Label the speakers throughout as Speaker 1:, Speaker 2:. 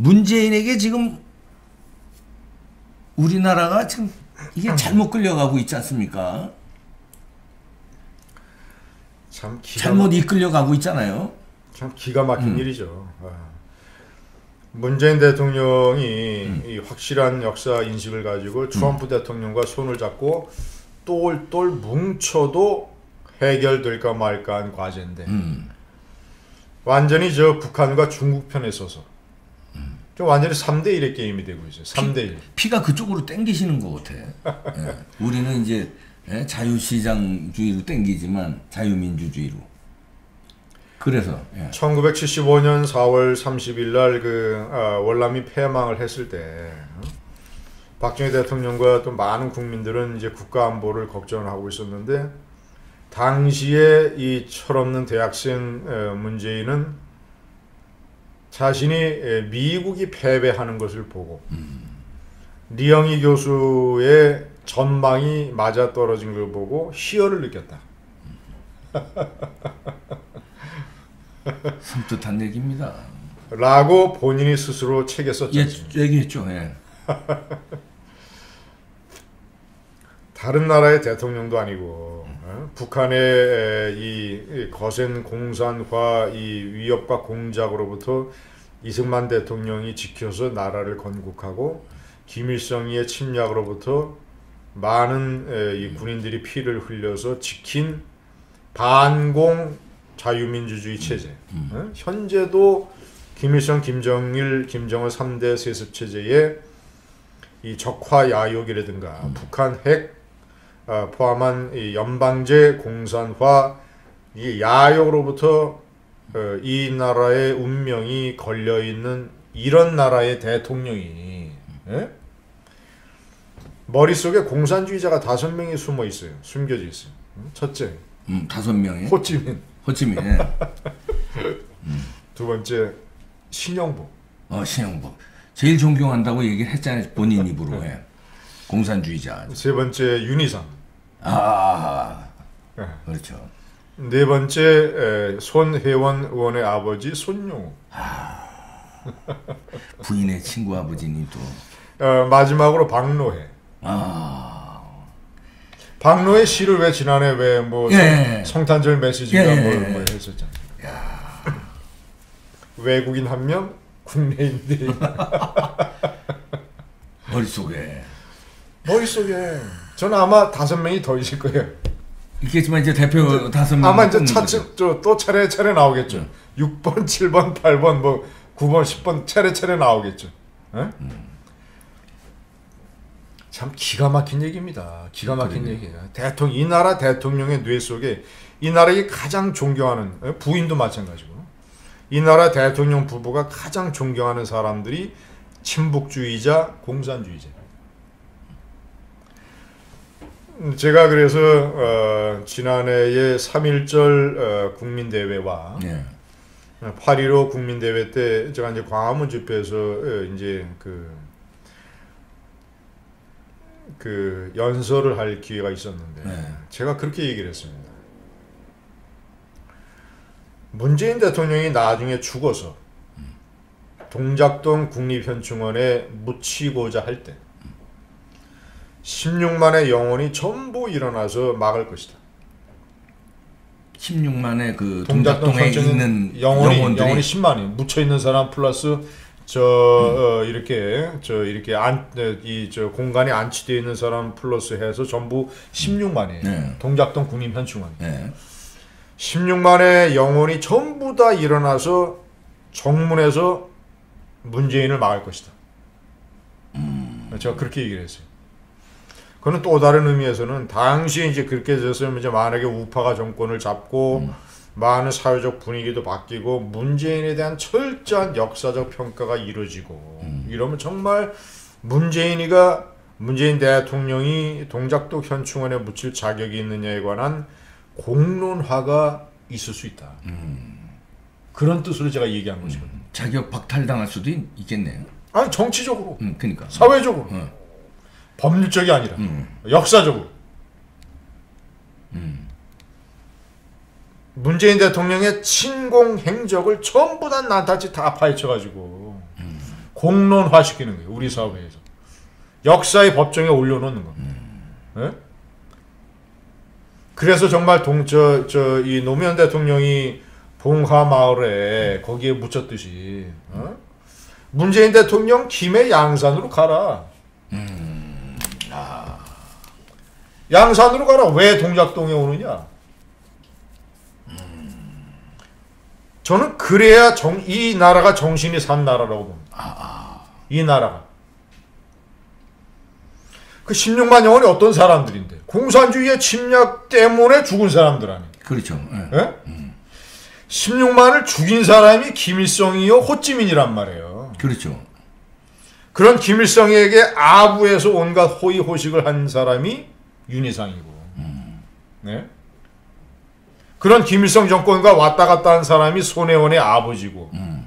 Speaker 1: 문재인에게 지금 우리나라가 지금 이게 잘못 끌려가고 있지 않습니까? 잘못 이끌려가고 있잖아요.
Speaker 2: 참 기가 막힌 일이죠. 문재인 대통령이 이 확실한 역사 인식을 가지고 트럼프 대통령과 손을 잡고 똘똘 뭉쳐도 해결될까 말까한 과제인데 완전히 저 북한과 중국 편에 서서 좀 완전히 3대1의 게임이 되고 있어요. 3대1.
Speaker 1: 피가 그쪽으로 땡기시는 것 같아. 예. 우리는 이제 자유시장주의로 땡기지만 자유민주주의로. 그래서
Speaker 2: 1975년 4월 30일 날 그 월남이 패망을 했을 때 박정희 대통령과 또 많은 국민들은 이제 국가 안보를 걱정을 하고 있었는데 당시에 이 철없는 대학생 문재인은 자신이 미국이 패배하는 것을 보고 리영희 교수의 전망이 맞아떨어진 걸 보고 희열을 느꼈다.
Speaker 1: 섬뜩한 얘기입니다.
Speaker 2: 라고 본인이 스스로 책에 썼죠.
Speaker 1: 얘기했죠. 예.
Speaker 2: 다른 나라의 대통령도 아니고 북한의 이 거센 공산화 이 위협과 공작으로부터 이승만 대통령이 지켜서 나라를 건국하고 김일성의 침략으로부터 많은 이 군인들이 피를 흘려서 지킨 반공 자유민주주의 체제. 현재도 김일성, 김정일, 김정은 3대 세습 체제의 이 적화 야욕이라든가 북한 핵 포함한 이 연방제 공산화 이 야욕으로부터 이 나라의 운명이 걸려 있는 이런 나라의 대통령이 머릿속에 공산주의자가 5명이 숨어 있어요. 숨겨져 있어요. 첫째,
Speaker 1: 5명이
Speaker 2: 호찌민. 두 번째, 신영복.
Speaker 1: 신영복. 제일 존경한다고 얘기를 했잖아요. 본인 입으로. 공산주의자.
Speaker 2: 세 번째, 윤희상.
Speaker 1: 그렇죠.
Speaker 2: 네 번째, 손혜원 의원의 아버지 손용우.
Speaker 1: 부인의 친구 아버지니 또.
Speaker 2: 마지막으로 박노해. 박노해 시를 왜 지난해 성탄절 메시지가 뭐 했었잖아요. 외국인 한 명, 국내인데
Speaker 1: 머릿속에
Speaker 2: 저는 아마 5명이 더 있을 거예요.
Speaker 1: 있겠지만 이제 대표 5명
Speaker 2: 아마 이제 또 차례차례 나오겠죠. 6번, 7번, 8번, 뭐 9번, 10번 차례차례 나오겠죠. 참 기가 막힌 얘기입니다. 기가 막힌 얘기예요. 이 나라 대통령의 뇌 속에 이 나라에 가장 존경하는 부인도 마찬가지고 이 나라 대통령 부부가 가장 존경하는 사람들이 친북주의자, 공산주의자. 제가 그래서 지난해에 3.1절 국민대회와 8.15 국민대회 때 제가 이제 광화문 집회에서 이제 그 연설을 할 기회가 있었는데 제가 그렇게 얘기를 했습니다. 문재인 대통령이 나중에 죽어서 동작동 국립현충원에 묻히고자 할 때 16만의 영혼이 전부 일어나서 막을 것이다.
Speaker 1: 16만의 그 동작동에 있는
Speaker 2: 영혼이 10만이 묻혀 있는 사람 플러스 이렇게 공간에 안치되어 있는 사람 플러스 해서 전부 16만이에요. 동작동 국립현충원. 16만의 영혼이 전부 다 일어나서 정문에서 문재인을 막을 것이다. 제가 그렇게 얘기를 했어요. 그는 또 다른 의미에서는 당시에 이제 그렇게 됐으면 이제 만약에 우파가 정권을 잡고 많은 사회적 분위기도 바뀌고 문재인에 대한 철저한 역사적 평가가 이루어지고 이러면 정말 문재인 대통령이 동작동 현충원에 묻힐 자격이 있느냐에 관한 공론화가 있을 수 있다. 그런 뜻으로 제가 얘기한 것이거든요.
Speaker 1: 자격 박탈당할 수도 있겠네요.
Speaker 2: 아니 정치적으로,
Speaker 1: 그러니까
Speaker 2: 사회적으로, 법률적이 아니라 역사적으로. 문재인 대통령의 친공 행적을 전부 다 낱낱이 다 파헤쳐가지고 공론화시키는 거예요. 우리 사회에서. 역사의 법정에 올려놓는 겁니다. 예? 그래서 정말 이 노무현 대통령이 봉하마을에 거기에 묻혔듯이 문재인 대통령 김해 양산으로 가라. 양산으로 가라. 왜 동작동에 오느냐? 저는 그래야 이 나라가 정신이 산 나라라고 봅니다. 이 나라가. 그 16만 영혼이 어떤 사람들인데 공산주의의 침략 때문에 죽은 사람들 아니에요.
Speaker 1: 그렇죠.
Speaker 2: 예? 16만을 죽인 사람이 김일성이요 호찌민이란 말이에요.
Speaker 1: 그렇죠.
Speaker 2: 그런 김일성에게 아부에서 온갖 호의호식을 한 사람이 윤희상이고 네? 그런 김일성 정권과 왔다 갔다 한 사람이 손혜원의 아버지고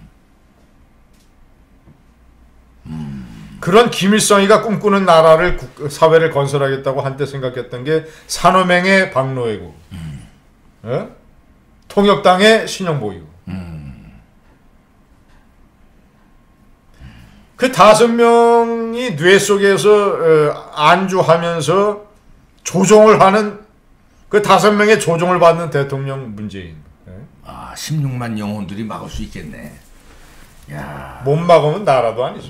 Speaker 2: 그런 김일성이가 꿈꾸는 나라를 사회를 건설하겠다고 한때 생각했던 게 산호맹의 박노해고 예? 통역당의 신영보이고 그 5명이 뇌 속에서 안주하면서 조종을 하는 그 5명의 조종을 받는 대통령 문재인.
Speaker 1: 16만 영혼들이 막을 수 있겠네. 야.
Speaker 2: 못 막으면 나라도 아니죠.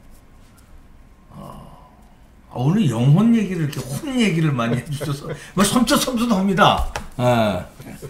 Speaker 1: 오늘 영혼 얘기를 이렇게 혼 얘기를 많이 해주셔서 뭐 섬찟섬찟합니다.